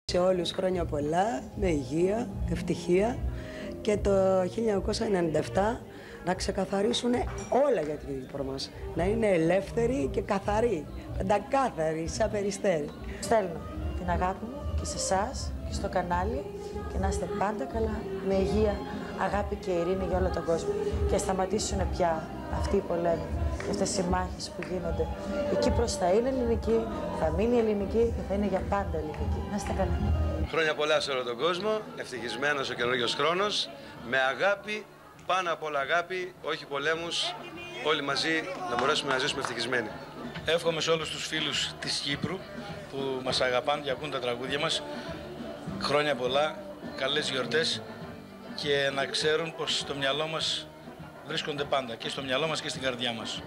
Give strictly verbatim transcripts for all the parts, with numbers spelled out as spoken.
Σε όλους χρόνια πολλά, με υγεία, ευτυχία και το χίλια εννιακόσια ενενήντα επτά να ξεκαθαρίσουν όλα για την Κύπρο μας. Να είναι ελεύθεροι και καθαροί, πεντακάθαροι, σαν περιστέρι. Στέλνω την αγάπη μου και σε εσάς και στο κανάλι και να είστε πάντα καλά, με υγεία, αγάπη και ειρήνη για όλο τον κόσμο. Και σταματήσουν πια αυτοί οι πολέμοι και αυτές οι μάχες που γίνονται. Η Κύπρος θα είναι ελληνική, θα μείνει ελληνική και θα είναι για πάντα ελληνική. Να είστε καλά. Χρόνια πολλά σε όλο τον κόσμο, ευτυχισμένος ο καινούργιος χρόνος, με αγάπη, πάνω απ' όλα αγάπη, όχι πολέμους, όλοι μαζί να μπορέσουμε να ζήσουμε ευτυχισμένοι. Εύχομαι σε όλους τους φίλους της Κύπρου που μας αγαπάνε και ακούν τα τραγούδια μας χρόνια πολλά, καλές γιορτές και να ξέρουν πως στο μυαλό μας βρίσκονται πάντα και στο μυαλό μας και στην καρδιά μας.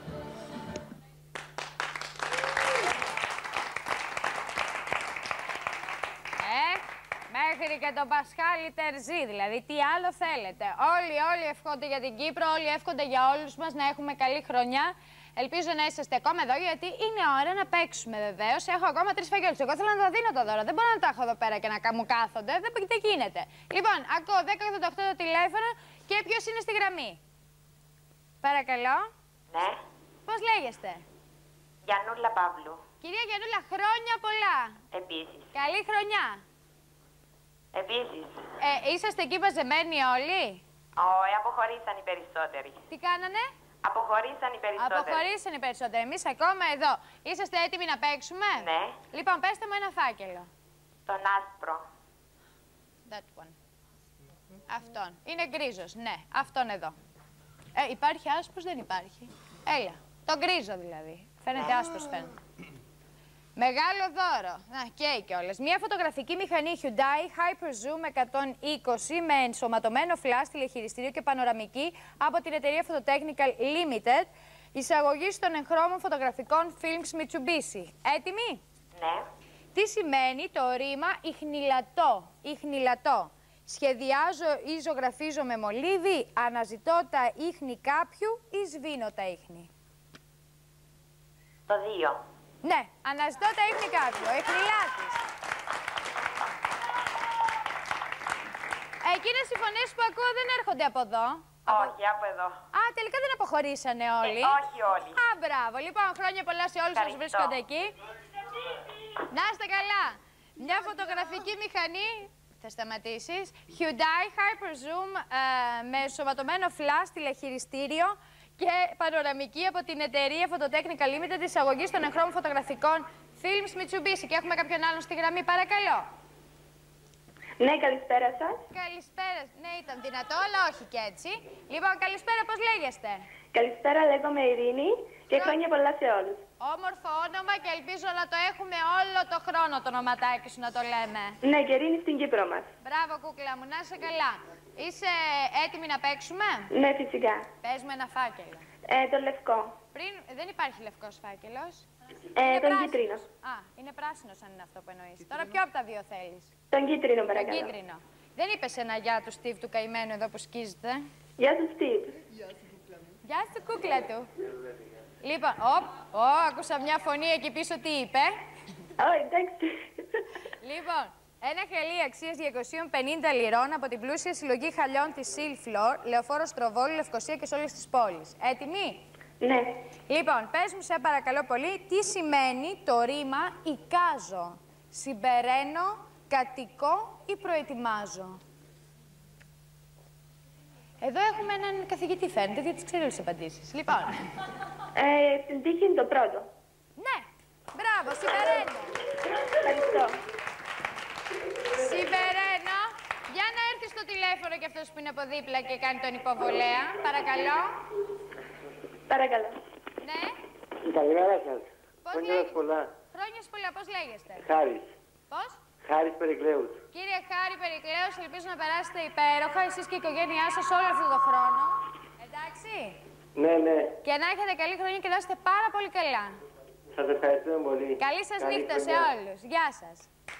Μέχρι και τον Πασχάλη Τερζή, δηλαδή τι άλλο θέλετε. Όλοι, όλοι εύχονται για την Κύπρο, όλοι εύχονται για όλους μας να έχουμε καλή χρονιά. Ελπίζω να είσαστε ακόμα εδώ, γιατί είναι ώρα να παίξουμε βεβαίως. Έχω ακόμα τρεις φαγγέλους. Εγώ θέλω να τα δίνω τα δώρα. Δεν μπορώ να τα έχω εδώ πέρα και να μου κάθονται. Δεν, δεν γίνεται. Λοιπόν, ακούω δέκα ογδόντα οκτώ το τηλέφωνο και ποιος είναι στη γραμμή. Παρακαλώ. Ναι. Πώς λέγεστε? Γιαννούλα Παύλου. Κυρία Γιαννούλα, χρόνια πολλά. Επίσης. Καλή χρονιά. Επίσης. Ε, είσαστε εκεί μαζεμένοι όλοι? Όχι, αποχωρήσαν οι περισσότεροι. Τι κάνανε? Αποχωρήσαν οι περισσότεροι. Αποχωρήσαν οι περισσότεροι. Εμείς ακόμα εδώ. Είσαστε έτοιμοι να παίξουμε? Ναι. Λοιπόν, πέστε μου ένα φάκελο. Τον άσπρο. That one. Αυτόν. Είναι γκρίζος, ναι. Αυτόν εδώ. Ε, υπάρχει άσπρος, δεν υπάρχει. Έλα. Τον γκρίζο δηλαδή. Φαίνεται άσπρος, φαίνεται. Μεγάλο δώρο. Να, καίει κιόλας. Μια φωτογραφική μηχανή Hyundai Hyper Zoom εκατόν είκοσι με ενσωματωμένο φλας, τηλεχειριστήριο και πανοραμική από την εταιρεία Phototechnical Limited. Εισαγωγή των εγχρώμων φωτογραφικών Films Mitsubishi. Έτοιμοι? Ναι. Τι σημαίνει το ρήμα ιχνηλατό? Ιχνηλατό. Σχεδιάζω ή ζωγραφίζω με μολύβι, αναζητώ τα ίχνη κάποιου ή σβήνω τα ίχνη. Το δύο. Ναι, αναζητώ τα ίχνη κάποιου, ο ιχνηλάτης. Εκείνες οι φωνές που ακούω δεν έρχονται από εδώ. Όχι, από εδώ. Α, τελικά δεν αποχωρήσανε όλοι. Ε, όχι όλοι. Α, μπράβο. Λοιπόν, χρόνια πολλά σε όλους όσους βρίσκονται εκεί. Να είστε καλά. Μια φωτογραφική μηχανή, θα σταματήσεις, Hyundai Hyper Zoom ε, με ενσωματωμένο φλας, τηλεχειριστήριο και πανοραμική από την εταιρεία Phototechnical Limited, εισαγωγή των εγχρώμων φωτογραφικών Films Mitsubishi. Και έχουμε κάποιον άλλον στη γραμμή, παρακαλώ. Ναι, καλησπέρα σας. Καλησπέρα. Ναι, ήταν δυνατό, αλλά όχι και έτσι. Λοιπόν, καλησπέρα, πώς λέγεστε? Καλησπέρα, λέγομαι Ειρήνη και Ρο... χρόνια πολλά σε όλους. Όμορφο όνομα και ελπίζω να το έχουμε όλο το χρόνο το ονοματάκι σου να το λέμε. Ναι, και Ειρήνη στην Κύπρο μας. Μπράβο, κούκλα μου, να είσαι καλά. Είσαι έτοιμη να παίξουμε? Ναι, φυσικά. Πες μου ένα φάκελο. Ε, το λευκό. Πριν, δεν υπάρχει λευκός φάκελος. Ε, τον κίτρινο. Α, είναι πράσινος αν είναι αυτό που εννοείς. Τώρα ποιο από τα δύο θέλεις? Τον κίτρινο, παρακαλώ. Τον κίτρινο. Δεν είπες ένα γεια του Στίβ του καημένου εδώ που σκίζεται? Γεια σου, Στίβ. Γεια σου, κούκλα του. Λοιπόν, οπ, ω, άκουσα μια φωνή εκεί πίσω, τι είπε? Ω, εντάξει. Λοιπόν, ένα χαλί αξίας διακόσιες πενήντα λιρών από την πλούσια συλλογή χαλιών της Seal Floor, Λεωφόρο Στροβόλου, Λευκοσία και σε όλες τις πόλεις. Έτοιμοι? Ναι. Λοιπόν, πες μου σε παρακαλώ πολύ, τι σημαίνει το ρήμα εικάζω? Συμπεραίνω, κατοικώ ή προετοιμάζω? Εδώ έχουμε έναν καθηγητή, φαίνεται, γιατί ξέρω τις απαντήσεις. Λοιπόν. Ε, στην τύχη είναι το πρώτο. Ναι. Μπράβο, συμπεραίνω. Ευχαριστώ. Συμπεραίνω. Για να έρθει στο τηλέφωνο και αυτός που είναι από δίπλα και κάνει τον υποβολέα. Παρακαλώ. Παρακαλώ. Ναι. Καλημέρα σας. Πώς Χρόνια λέγεστε? πολλά. Χρόνια πολλά. Πώς λέγεστε? Χάρης. Πώς? Χάρης Περικλέους. Κύριε Χάρη Περικλέους, ελπίζω να περάσετε υπέροχα εσείς και η οικογένειά σας όλο αυτό το χρόνο. Εντάξει. Ναι, ναι. Και να έχετε καλή χρονιά και να είστε πάρα πολύ καλά. Σας ευχαριστούμε πολύ. Καλή σας Καλή νύχτα σε χρονιά. όλους. Γεια σας.